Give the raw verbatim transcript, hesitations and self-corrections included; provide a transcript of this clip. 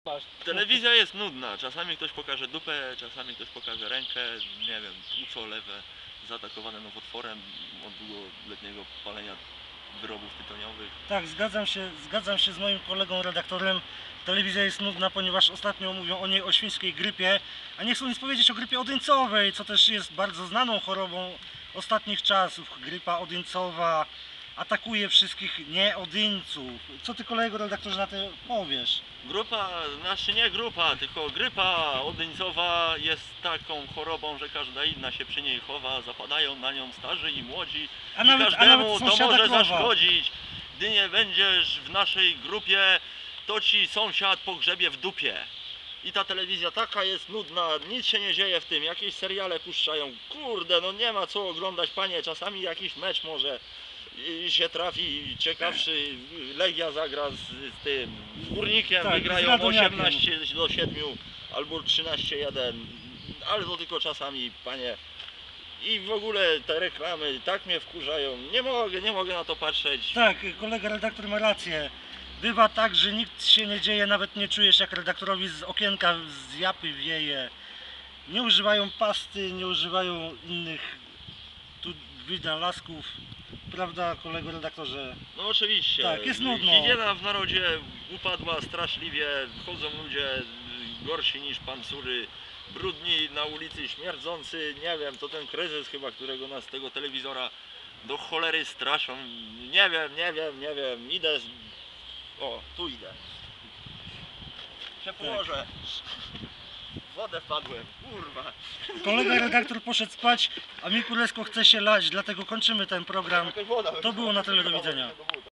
Telewizja jest nudna, czasami ktoś pokaże dupę, czasami ktoś pokaże rękę, nie wiem, płuco lewe zaatakowane nowotworem od długoletniego palenia wyrobów tytoniowych. Tak, zgadzam się, zgadzam się z moim kolegą redaktorem. Telewizja jest nudna, ponieważ ostatnio mówią o niej o świńskiej grypie, a nie chcą nic powiedzieć o grypie odyńcowej, co też jest bardzo znaną chorobą ostatnich czasów. Grypa odyńcowa atakuje wszystkich nieodyńców. Co ty, kolego redaktorze, na to powiesz? Grupa, znaczy nie grupa, tylko grypa odyńcowa jest taką chorobą, że każda inna się przy niej chowa, zapadają na nią starzy i młodzi A i nawet, a każdemu nawet to sąsiada może krowa. zaszkodzić. Gdy nie będziesz w naszej grupie, to ci sąsiad pogrzebie w dupie. I ta telewizja taka jest nudna, nic się nie dzieje w tym, jakieś seriale puszczają, kurde, no nie ma co oglądać, panie, czasami jakiś mecz może i się trafi ciekawszy, Legia zagra z, z tym, z Górnikiem, Tak, z wygrają Radomiakiem. osiemnaście do siedmiu albo trzynaście jeden, ale to tylko czasami, panie. I w ogóle te reklamy tak mnie wkurzają, nie mogę, nie mogę na to patrzeć. Tak, kolega redaktor ma rację. Bywa tak, że nic się nie dzieje, nawet nie czujesz, jak redaktorowi z okienka z japy wieje. Nie używają pasty, nie używają innych tu wynalazków. Prawda, kolego redaktorze? No oczywiście, Tak, jest nudno. higiena w narodzie upadła straszliwie, chodzą ludzie gorsi niż pancury, brudni na ulicy, śmierdzący, nie wiem, to ten kryzys chyba, którego nas z tego telewizora do cholery straszą, nie wiem, nie wiem, nie wiem, idę, z... o, tu idę, się położę, w wodę wpadłem, kurwa. Kolega redaktor poszedł spać, a mi Królewsko chce się lać, dlatego kończymy ten program. Jakaś woda To było na tyle, do widzenia.